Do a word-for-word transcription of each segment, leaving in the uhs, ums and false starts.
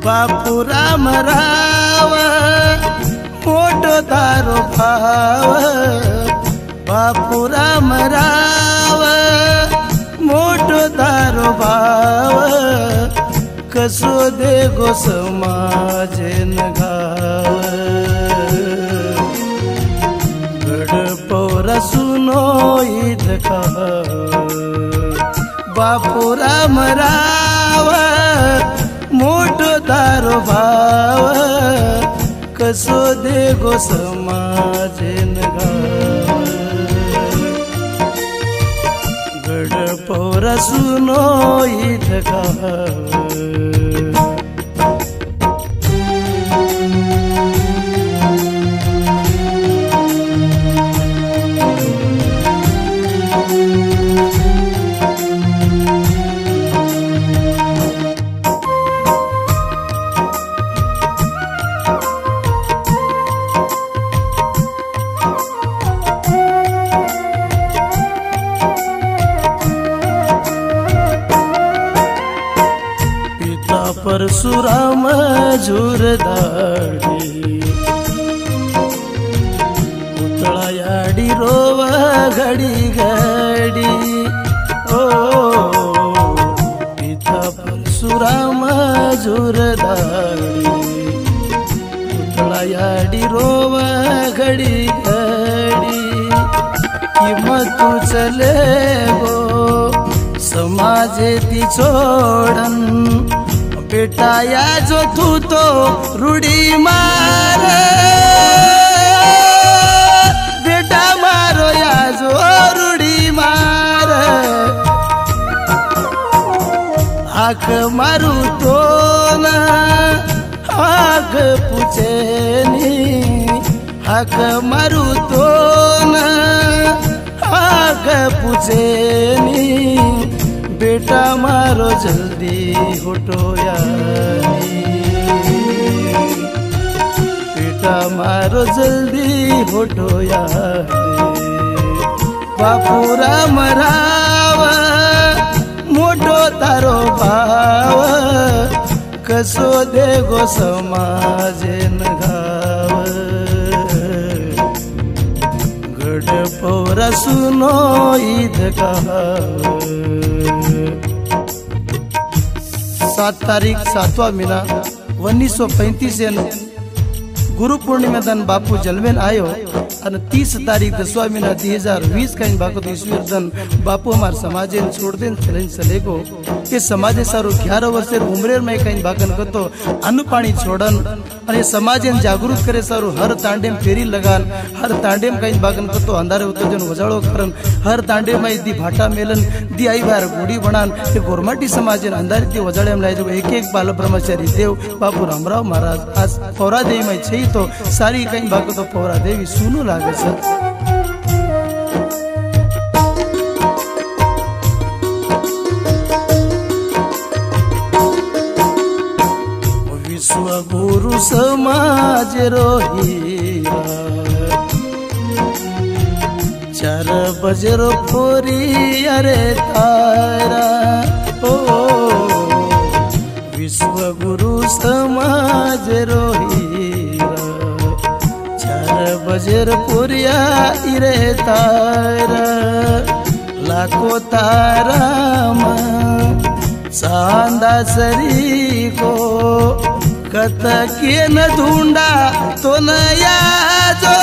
बापू राम राव मोठो तारो भाव बापू राम राव मोठो तारो भाव कसो दे गो समाजेन गाव गडपौर सुनो ईद बापू राम राव मोठो तारो भाव कसो दे गो समाजेन गाव गडपौर सुनो ईद गाव परशुराम झुरदाडी पुतळा याडी रोवा घडी घडी ओ पिता परशुराम झुरदाडी पुतळा याडी रोवा घडी घडी किंमत चले गो समाजे ती छोडन बेटा या जो तू तो रूढ़ी मार बेटा मारो या जो रूढ़ी मार आख मारू तो ना आग पूछे नी आख मारू तो ना आग पूछे नी बेटा मारो जल्दी होटो यानी बेटा मारो जल्दी होटो यानी बापू राम राव मोठो तारो भाव कसो दे गो समाजेन गाव गडपौर सुनो ईद गाव सात तारीख सातवा महीना उन्नीस सौ पैंतीस गुरु पूर्णिमा दन बापू जलवेन आयो और तीस तारीख दसवा महीना दो हजार बीस का इन बाको ईश्वर दन बापू हमार समाजे छोड़ देन चलन चलेगो ये समाजे सारो ग्यारह वर्ष उम्र में कहीं बाकन कतो अन्न पानी छोड़न और ये समाजे जागरूक करे सारो हर तांडेम फेरी लगान हर तांडेम कहीं बाकन कतो अंधारे उतो जन वजाड़ो करन हर तांडे में दी भाटा मेलन दी आई बार गुड़ी बनान ये गोरमाटी समाजे अंधारे दी वजाड़े में लाए जो एक एक बाल ब्रह्मचारी देव बापू रामराव महाराज आज पौरा देवी में छई तो सारी कहीं बाको तो पौरा देवी सुनो लागे सर विश्व गुरु समाज रोहिया चार बजे रो फोरी अरे तारा ओ विश्व गुरु समाज रोहिया बजर पुरिया इरे तारा लाखो ताराम चांदा सरी को कत के न ढूंढा तो न यादो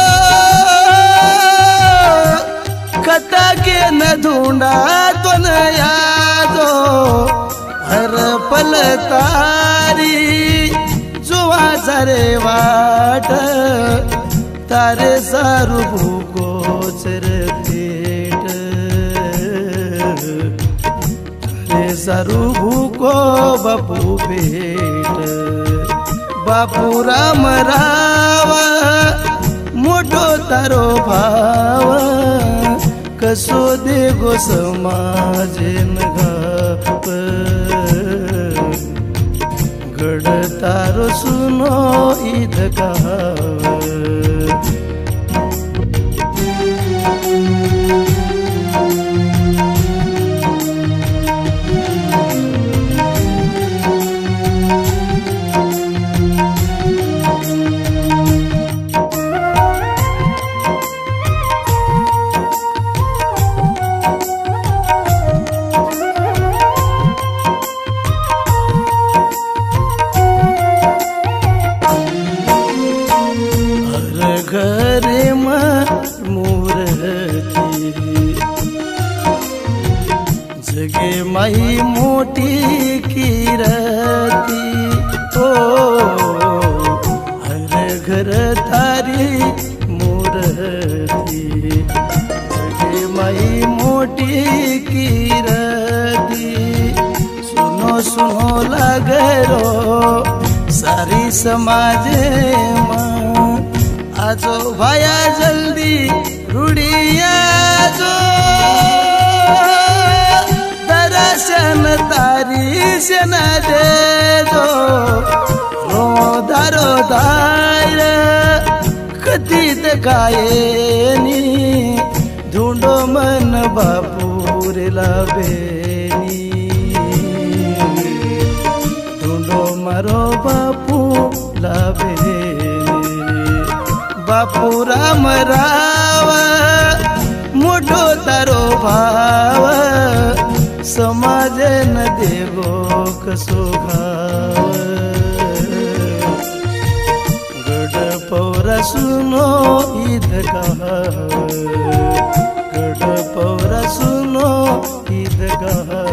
कत के न ढूंढा तो न यादो हर पल तारी जुआ जरे वाट तारे सारू भूको चर पेट तारे सारू भूको बापू पेट बापू राम राव मोठो तारो भाव कसो दे गो समाजेन गाप गड तारो सुनो ईद गाव कीरती ओ हर घर तारी मूर्ति बड़े माई मोटी कीरती सुनो सुनो लागरो सारी समाज मां आजो भाया जल्दी रुड़िया जो दर्शन तारी से न दे दो रो दारो दार कथित गायनी ढूंढो मन बापूर लाबेनी ढूंढो मारो बापू लाबेनी बापू राम राव मोठो तारो भाव समाज न देवो कसो घाव गड पौरा सुनो ईद कहा गड पौरा सुनो ईद कहा